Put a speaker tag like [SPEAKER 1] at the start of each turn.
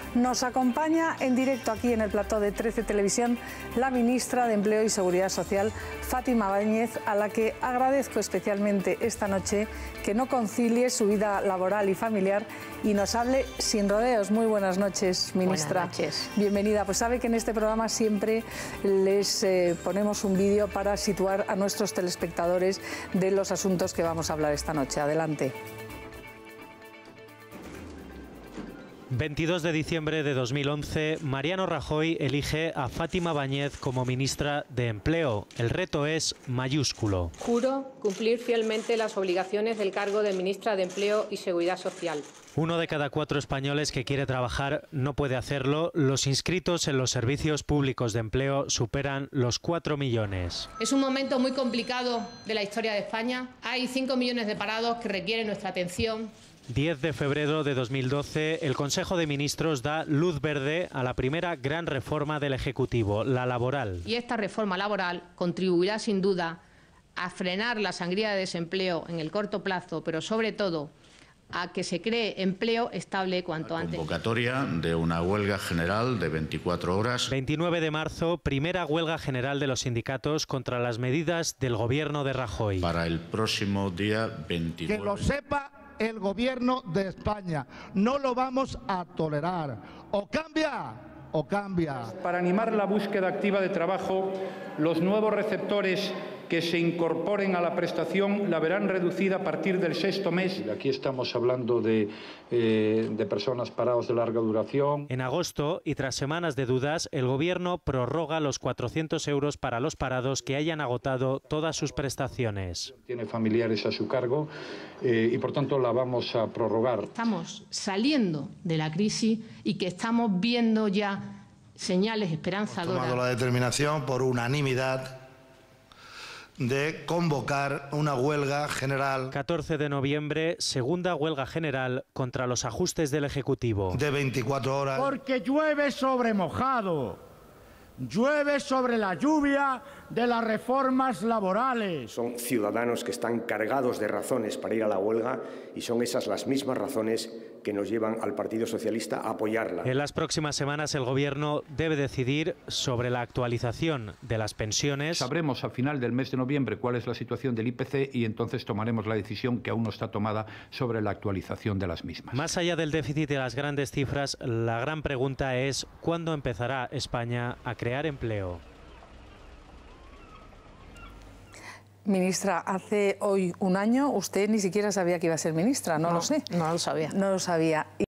[SPEAKER 1] Nos acompaña en directo aquí en el plató de 13 Televisión la ministra de Empleo y Seguridad Social, Fátima Báñez, a la que agradezco especialmente esta noche que no concilie su vida laboral y familiar y nos hable sin rodeos. Muy buenas noches, ministra.
[SPEAKER 2] Buenas noches.
[SPEAKER 1] Bienvenida. Pues sabe que en este programa siempre les ponemos un vídeo para situar a nuestros telespectadores de los asuntos que vamos a hablar esta noche. Adelante.
[SPEAKER 3] 22 de diciembre de 2011, Mariano Rajoy elige a Fátima Báñez como ministra de Empleo. El reto es mayúsculo.
[SPEAKER 2] Juro cumplir fielmente las obligaciones del cargo de ministra de Empleo y Seguridad Social.
[SPEAKER 3] 1 de cada 4 españoles que quiere trabajar no puede hacerlo. Los inscritos en los servicios públicos de empleo superan los 4 millones.
[SPEAKER 2] Es un momento muy complicado de la historia de España. Hay 5 millones de parados que requieren nuestra atención.
[SPEAKER 3] 10 de febrero de 2012, el Consejo de Ministros da luz verde a la primera gran reforma del Ejecutivo, la laboral.
[SPEAKER 2] Y esta reforma laboral contribuirá sin duda a frenar la sangría de desempleo en el corto plazo, pero sobre todo a que se cree empleo estable cuanto antes.
[SPEAKER 4] Convocatoria de una huelga general de 24 horas.
[SPEAKER 3] 29 de marzo, primera huelga general de los sindicatos contra las medidas del gobierno de Rajoy.
[SPEAKER 4] Para el próximo día 29.
[SPEAKER 5] Que lo sepa el gobierno de España. No lo vamos a tolerar. O cambia o cambia.
[SPEAKER 6] Para animar la búsqueda activa de trabajo, los nuevos receptores que se incorporen a la prestación la verán reducida a partir del 6º mes. Aquí estamos hablando de personas parados de larga duración.
[SPEAKER 3] En agosto, y tras semanas de dudas, el Gobierno prorroga los 400 euros para los parados que hayan agotado todas sus prestaciones.
[SPEAKER 6] Tiene familiares a su cargo y, por tanto, la vamos a prorrogar.
[SPEAKER 2] Estamos saliendo de la crisis y que estamos viendo ya señales esperanzadoras.
[SPEAKER 5] Hemos tomado la determinación por unanimidad de convocar una huelga general
[SPEAKER 3] 14 de noviembre, segunda huelga general contra los ajustes del Ejecutivo.
[SPEAKER 5] de 24 horas.
[SPEAKER 7] Porque llueve sobre mojado, llueve sobre la lluvia de las reformas laborales.
[SPEAKER 8] Son ciudadanos que están cargados de razones para ir a la huelga y son esas las mismas razones que nos llevan al Partido Socialista a apoyarla.
[SPEAKER 3] En las próximas semanas el Gobierno debe decidir sobre la actualización de las pensiones.
[SPEAKER 6] Sabremos a final del mes de noviembre cuál es la situación del IPC y entonces tomaremos la decisión que aún no está tomada sobre la actualización de las mismas.
[SPEAKER 3] Más allá del déficit y las grandes cifras, la gran pregunta es ¿cuándo empezará España a crear empleo?
[SPEAKER 1] Ministra, hace hoy un año usted ni siquiera sabía que iba a ser ministra, no lo sé.
[SPEAKER 2] No lo sabía.
[SPEAKER 1] No lo sabía.